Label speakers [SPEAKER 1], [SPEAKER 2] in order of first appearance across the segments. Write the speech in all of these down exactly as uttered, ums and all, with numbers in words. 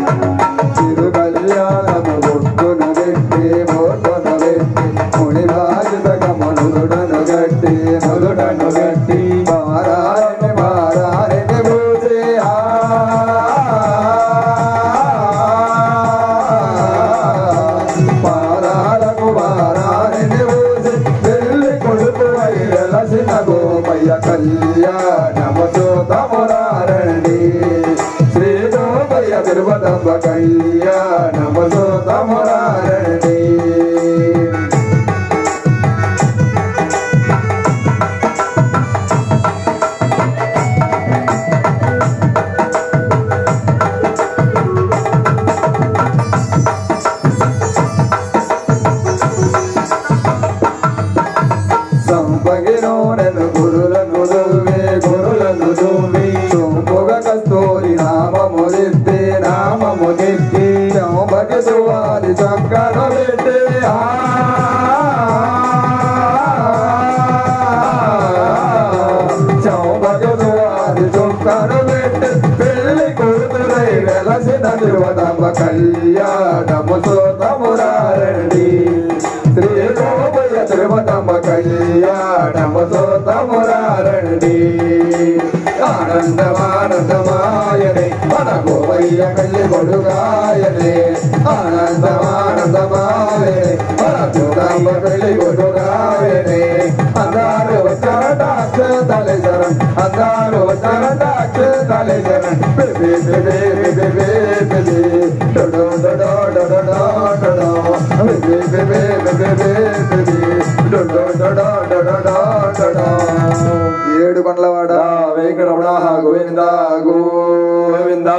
[SPEAKER 1] చిరు కళ్యాణము బొట్టును పెట్టి బొట్టును పెట్టి ముని బాధ్యతకము నుదుడను గట్టి నుదుడను గట్టి బారారిని బారారిని పూజే బారాలకు బారారిని పూజే పెళ్లి కొడుకు అయి వెలసిన గోపయ్య కళ్యాణము చూతమురారండి శ్రీ గోపయ్య తిరుపతమ్మ కళ్యాణము చూతమురారండి సంపగినోనెను గురులను దువ్వే గురులను దువ్వి సొంపుగ కస్తూరి నామము దిద్ది నామము దిద్ది చంపగిసువారి చక్కను పెట్టి చంపగిసువారి చొక్కను పెట్టి పెళ్లి కూతురై వెలసిన తిరుపతమ్మ కళ్యాణము చూతమురారండి శ్రీ గోపయ్య తిరుపతమ్మ కళ్యాణము చూతమురారండి ఆనందమానందమాయనే మన గోపయ్య కళ్లి కొడుగాయనే ఆనందమానందమాయనే మన చూతమ్మ కళ్లి కొడుగాయనే అందరూ వచ్చారట అక్షతలేశరం అందరూ వచ్చారట అక్షతలేశరం బేబీ బేబీ బేబీ బేబీ డొడో డొడో డొడో డొడో బేబీ బేబీ బేబీ బేబీ డొడో డొడో డొడో డొడో ఏడు కొండలవాడ వెంకటరమణ గోవింద గోవింద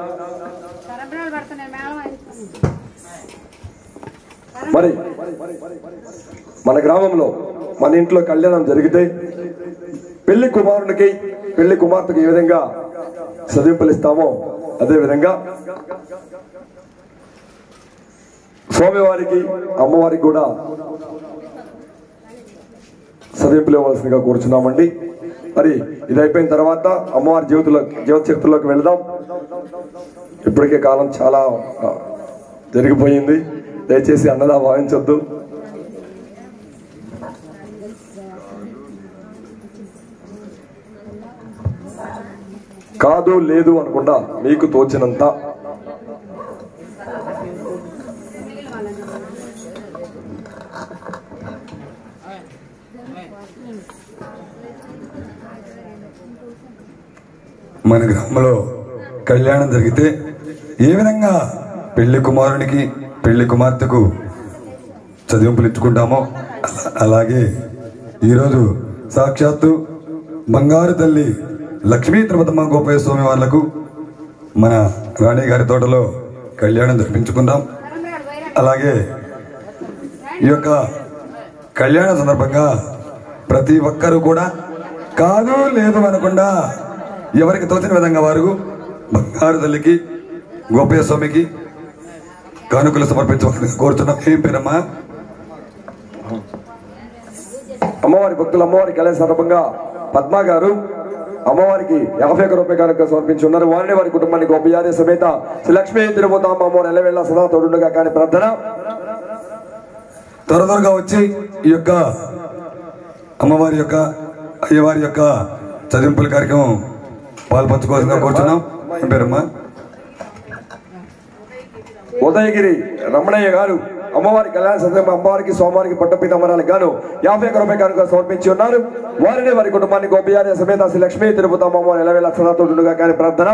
[SPEAKER 2] మరి మన గ్రామంలో మన ఇంట్లో కళ్యాణం జరిగితే పెళ్లి కుమారునికి పెళ్లి కుమార్తెకి ఏ విధంగా చదివింపులు ఇస్తామో అదే విధంగా స్వామివారికి అమ్మవారికి కూడా చదివింపులు ఇవ్వవలసిందిగా కోరుచున్నామండి. మరి ఇది అయిపోయిన తర్వాత అమ్మవారి జీవితంలో జీవిత చరిత్రలోకి వెళదాం. ఇప్పటికే కాలం చాలా జరిగిపోయింది, దయచేసి అన్నదా భావించొద్దు. కాదు లేదు అనుకుండా మీకు తోచినంత
[SPEAKER 3] మన గ్రామంలో కళ్యాణం జరిగితే ఏ విధంగా పెళ్లి కుమారునికి పెళ్లి కుమార్తెకు చదివింపులు ఇచ్చుకుంటామో అలాగే ఈరోజు సాక్షాత్తు బంగారు తల్లి లక్ష్మీ తిరుపతమ్మ గోపయ్య స్వామి వాళ్లకు మన రాణి గారి తోటలో కళ్యాణం జరిపించుకుందాం. అలాగే ఈ యొక్క కళ్యాణ సందర్భంగా ప్రతి ఒక్కరూ కూడా కాదు లేదు అనకుండా ఎవరికి తోచిన విధంగా వారు బంగారు తల్లికి గోపయ్య స్వామికి కానుకలు సమర్పించవలసిందిగా కోరుతున్నాం. ఏం పేరమ్మా?
[SPEAKER 2] అమ్మవారి భక్తులు అమ్మవారి కళ్యాణ సందర్భంగా పద్మా గారు అమ్మవారికి యాభై ఒక్క రూపాయల కానుక సమర్పించి ఉన్నారు. వారిని వారి కుటుంబానికి గోపయ్య సమేత శ్రీ లక్ష్మీ తిరుపతమ్మ అమ్మవారు ఎల్లవేళ సదా తోడుగా కానీ ప్రార్థన.
[SPEAKER 3] త్వర త్వరగా వచ్చి ఈ యొక్క అమ్మవారి యొక్క అయ్యవారి యొక్క చదివింపుల కార్యక్రమం పాల్పంచుకోవాల్సిందిగా కోరుతున్నాం. ఏం పేరమ్మా?
[SPEAKER 2] ఉదయగిరి రమణయ్య గారు అమ్మవారి కళ్యాణ సందర్భంగా అమ్మవారికి సోమవారికి పట్టపీతమరాలకు గాను యాభై ఒక్క రూపాయల కానుక సమర్పించి ఉన్నారు. వారిని వారి కుటుంబాన్ని గోపయ్య సమేత శ్రీ లక్ష్మీ తిరుపతమ్మ అమ్మవారు ఎల్లవేళ సదా తోడుగా కానీ ప్రార్థన.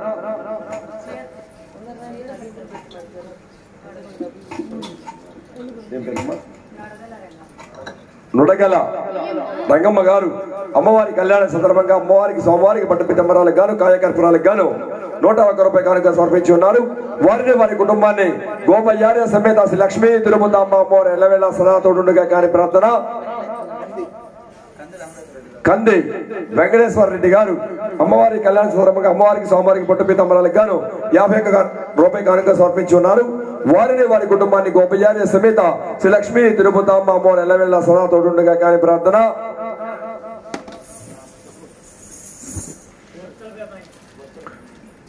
[SPEAKER 2] నుడగల రంగమ్మ గారు అమ్మవారి కళ్యాణ సందర్భంగా అమ్మవారికి సోమవారికి పట్టపీతమరాలకు గాను కాయకర్పూరాలకు గాను నూట ఒక్క రూపాయల కానుక సమర్పించి ఉన్నారు. వారిని వారి కుటుంబాన్ని గోపయ్య సమేత శ్రీ లక్ష్మీ తిరుపతమ్మ అమ్మవారు ఎల్లవేళ సదా తోడుగా కానీ ప్రార్థన. కంది వెంకటేశ్వర రెడ్డి గారు అమ్మవారి కళ్యాణ సందర్భంగా అమ్మవారికి సోమవారికి పట్టుపీతమరాలకు గాను యాభై ఒక్క రూపాయల కానుక సమర్పించి ఉన్నారు. వారిని వారి కుటుంబాన్ని గోపయ్య సమేత శ్రీ లక్ష్మీ తిరుపతమ్మ అమ్మవారు ఎల్లవేళ సదా తోడుగా కానీ ప్రార్థన.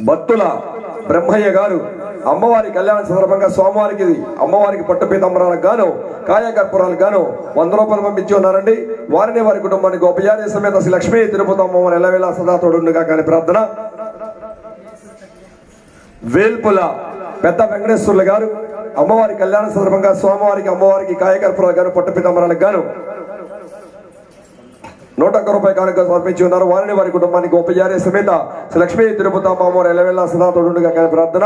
[SPEAKER 2] బత్తుల బ్రహ్మయ్య గారు అమ్మవారి కళ్యాణ సందర్భంగా స్వామివారికి అమ్మవారికి పట్టుపీతంబరాలకు గాను కాయకర్పూరాలకు గాను వంద రూపాయలు పంపించి ఉన్నారండి. వారిని వారి కుటుంబానికి గోపయారి సమేత శ్రీ లక్ష్మీ తిరుపతి అమ్మవారి ఎల్లవేళ సదా తోడుండగా కానీ ప్రార్థన. వేల్పుల పెద్ద వెంకటేశ్వర్లు గారు అమ్మవారి కళ్యాణ సందర్భంగా స్వామివారికి అమ్మవారికి కాయకర్పూరాలకు గాను పట్టుపీతంబరాలకు గాను నూట ఒక్క రూపాయి కానుక సమర్పించి ఉన్నారు. వారిని వారి కుటుంబానికి గోపయారి సమేత శ్రీ లక్ష్మీ తిరుపతి అమ్మవారి ఎల్లవేళ సదా తోడుండగా కానీ ప్రార్థన.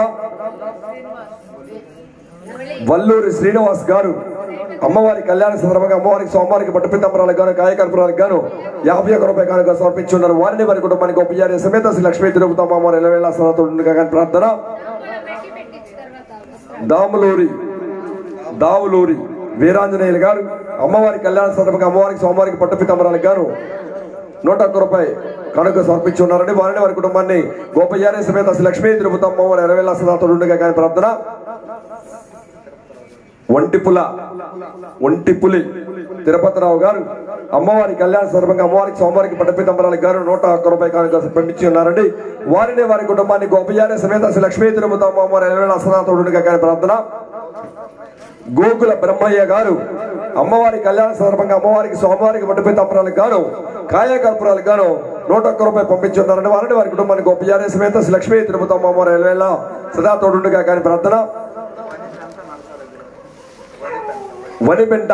[SPEAKER 2] వల్లూరి శ్రీనివాస్ గారు అమ్మవారి కళ్యాణ సందర్భంగా అమ్మవారికి స్వామివారికి పట్టుపీతంబరాలకు గాను కాయకర్పూరాలకు గాను యాభై ఒక్క రూపాయి కానుక సమర్పించి ఉన్నారు. వారిని వారి కుటుంబానికి గోపయారి సమేత శ్రీ లక్ష్మీ తిరుపతి అమ్మవారి ఎల్లవేళ సదా తోడుండగా కానీ ప్రార్థన. దాములూరి దావులూరి వీరాంజనేయులు గారు అమ్మవారి కళ్యాణ సందర్భంగా అమ్మవారికి స్వామివారికి పట్టుపీతంబరాలకు గాను నూట ఒక్క రూపాయి కనుక సమర్పించి ఉన్నారండి. వారిని వారి కుటుంబాన్ని గోపయారి సమేత శ్రీ లక్ష్మీ తిరుపతి అమ్మవారి ఎరవేళ సదా తోడుండగా కానీ ప్రార్థన. ఒంటిపుల ఒంటిపులి తిరుపతిరావు గారు అమ్మవారి కళ్యాణ సందర్భంగా అమ్మవారికి స్వామివారికి పట్టుపీతంబరాలకు గాను నూట ఒక్క రూపాయి కనుక పంపించి ఉన్నారండి. వారిని వారి కుటుంబాన్ని గోపయారి సమేత శ్రీ లక్ష్మీ తిరుపతి అమ్మవారి ఎరవేళ సదా తోడుండగా కానీ ప్రార్థన. గోకుల బ్రహ్మయ్య గారు అమ్మవారి కళ్యాణ సందర్భంగా అమ్మవారికి స్వామివారికి పట్టుపీతంబరాలకు గాను కాయకర్పూరాలకు గాను నూట ఒక్క రూపాయి పంపించున్నారని వారిని వారి కుటుంబానికి గోపయారి సమేత శ్రీ లక్ష్మీ తిరుపతి అమ్మవారి ఎల్లవేళ సదా తోడుండగా కానీ ప్రార్థన. వనిపెంట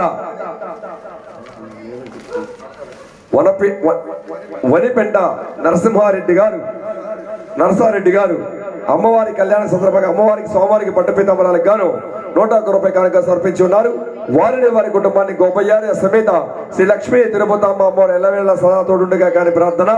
[SPEAKER 2] వనపి వనిపెంట నరసింహారెడ్డి గారు నరసారెడ్డి గారు అమ్మవారి కళ్యాణ సందర్భంగా అమ్మవారికి స్వామివారికి పట్టుపీతంబరాలకు గాను నూట ఒక్క రూపాయి కానుక సమర్పించి ఉన్నారు. వారిని వారి కుటుంబాన్ని గోపయారి సమేత శ్రీ లక్ష్మీ తిరుపతి అమ్మవారి ఎల్లవేళ సదా తోడుండగా కానీ ప్రార్థన.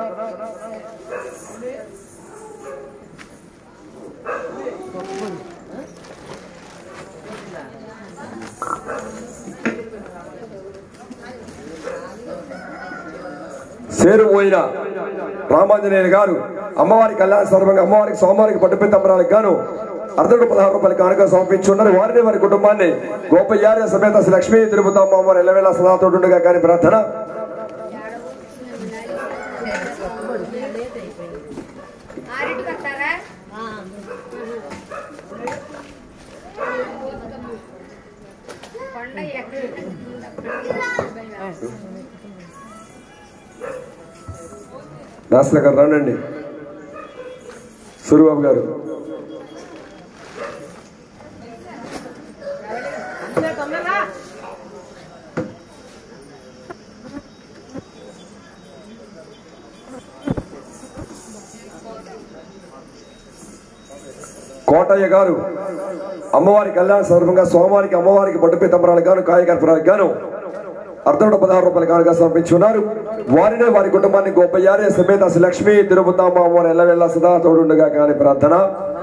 [SPEAKER 2] సేరుపోయిన రామాంజనేయులు గారు అమ్మవారి కళ్యాణ సందర్భంగా అమ్మవారికి స్వామివారికి పట్టుపీతంబరాలకు గాను అర్ధడు పదహారు రూపాయలు కానుక సమర్పించి ఉన్నారు. వారిని వారి కుటుంబాన్ని గోపయారి సమేత శ్రీ లక్ష్మీ తిరుపతి అమ్మవారి ఎల్లవేళ సదా తోడుండగా కానీ ప్రార్థన. దాసుల గారు రండి. సూరిబాబు గారు కోటయ్య గారు అమ్మవారి కళ్యాణ సందర్భంగా స్వామివారికి అమ్మవారికి పట్టుపీతంబరాలకు గాను కాయకర్పూరాలకు గాను అర్ధనూట పదహారు రూపాయలు కానుక సమర్పించి ఉన్నారు. వారినే వారి కుటుంబాన్ని గోపయారి సమేత శ్రీ లక్ష్మీ తిరుపతి అమ్మవారి ఎల్లవేళ సదా తోడుండగా కానీ ప్రార్థన.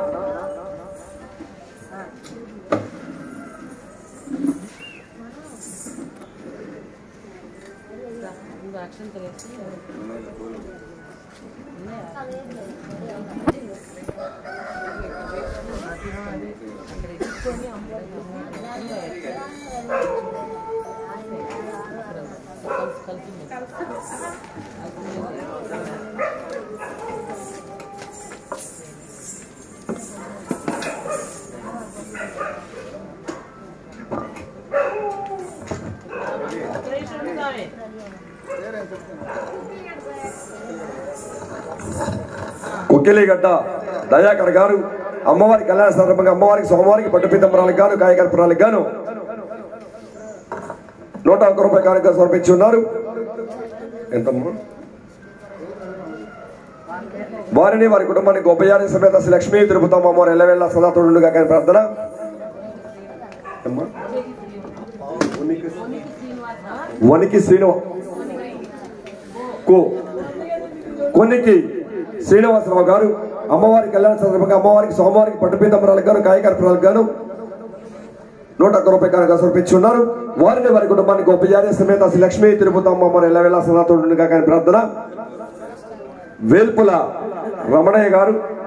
[SPEAKER 2] కుక్కిలిగడ్డ దయాకర్ గారు అమ్మవారి కళ్యాణ సందర్భంగా అమ్మవారికి స్వామివారికి పట్టుపీతంబరాలకు గాను కాయకర్పూరాలకు గాను నూట ఒక్క రూపాయి కానుక సమర్పించి ఉన్నారు. ఎంతమ్మా? వారిని వారి కుటుంబానికి గోపయారి సమేత శ్రీ లక్ష్మీ తిరుపతి అమ్మవారి ఎల్లవేళ సదా తోడుండగా కానీ ప్రార్థన. వనికి శ్రీను కొన్నికి శ్రీనివాసరావు గారు అమ్మవారి కళ్యాణ సందర్భంగా అమ్మవారికి స్వామివారికి పట్టుపీతంబరాలకు గాను కాయకర్పూరాలకు గాను నూట ఒక్క రూపాయి కానుక సమర్పించి ఉన్నారు. వారిని వారి కుటుంబానికి గోపయారి సమేత శ్రీ లక్ష్మీ తిరుపతి అమ్మవారి ఎల్లవేళ సదా తోడుండగా కానీ ప్రార్థన. వేల్పుల రమణయ్య గారు